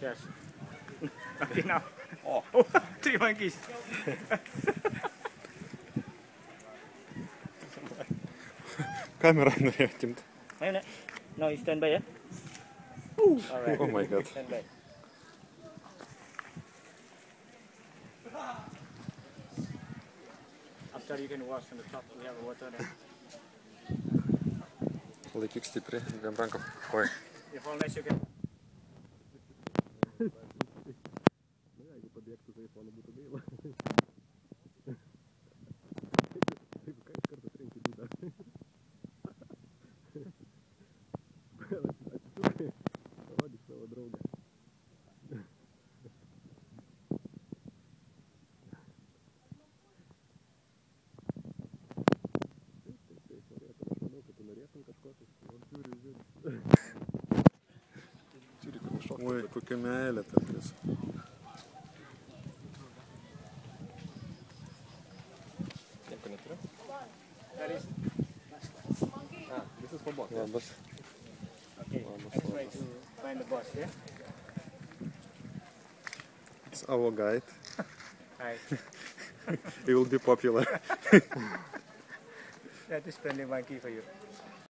Yes. Okay, now. Oh. 3 monkeys. Camera reacted. No, you stand by, yeah? All right. Oh my god. Stand by. After you can wash on the top, we have water there. Laikyk stipriai, dviem rankom. Oi. If all nice, you can. Jeigu pabėgtų, tai iPhone būtų gaila. Jeigu ką, iš karto trenki būdą. Atsisukai, parodyk savo draugą. Taip, norėtum. Aš manau, kad tu norėtum kažko, tai žiūri. Žiūri, kur nušokti. Oi, kokia meilė tartis. Nieko neturiu? This is for boss. Labas. Okay, let's try to find the boss, yeah? It's our guide. Hi. He will be popular. That is friendly monkey for you.